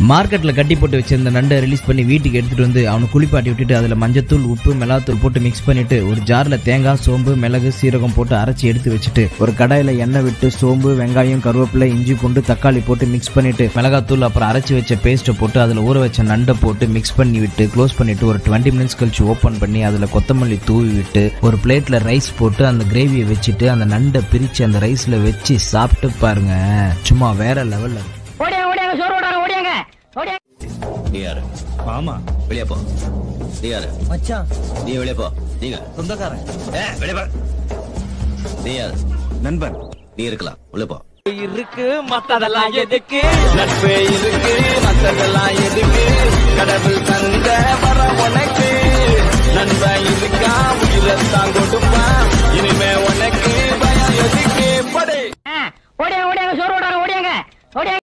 மார்க்கெட்ல கட்டி போட்டு வச்சிருந்த நண்டை ரிலீஸ் பண்ணி வீட்டுக்கு எடுத்துட்டு வந்து அவனை குளிப்பாட்டி விட்டுட்டு அதுல மஞ்சத்தூள், உப்பு, மிளகாத்தூள் போட்டு மிக்ஸ் பண்ணிட்டு ஒரு ஜார்ல தேங்காய், சோம்பு, மிளகு, சீரகம் போட்டு அரைச்சி எடுத்து வச்சுட்டு ஒரு கடாயில எண்ணெய் விட்டு சோம்பு, வெங்காயம், கருவேப்பிலை, இஞ்சி, பூண்டு, தக்காளி போட்டு மிக்ஸ் பண்ணிட்டு மிளகாத்தூள் அப்புறம் அரைச்சி வச்ச பேஸ்ட்டை போட்டு அதுல ஊற வச்ச நண்டை போட்டு மிக்ஸ் பண்ணி விட்டு க்ளோஸ் பண்ணிட்டு ஒரு 20 மினிட்ஸ் கழிச்சு ஓபன் பண்ணி அதுல கொத்தமல்லி தூவி விட்டு ஒரு பிளேட்ல ரைஸ் போட்டு அந்த கிரேவியை வச்சுட்டு அந்த நண்டை பிரிச்சு அந்த ரைஸ்ல வச்சு சாப்பிட்டு பாருங்க, சும்மா வேற லெவல்ல. நீ யாரு? மாமா. வெளியே போ. நீ யாரு? மச்சான். நீ வெளியே போ. நீங்க சொந்தக்காரன். வெளியே போ. நீ யாரு? நண்பன். நீ இருக்கலாம், உள்ள போ. இருக்கு மத்ததெல்லாம் எதுக்கு, நட்பு இருக்கு மத்ததெல்லாம் எதுக்கு, கடவுள் தந்த வர உனக்கு நண்பன் இருக்கா, உயிரத்தான் கொடுப்பா, இனிமே உனக்கு பயம் எதுக்கு. படே ஓடியாங்க, ஓடியாங்க, சோறு ஓடாங்க, ஓடியாங்க.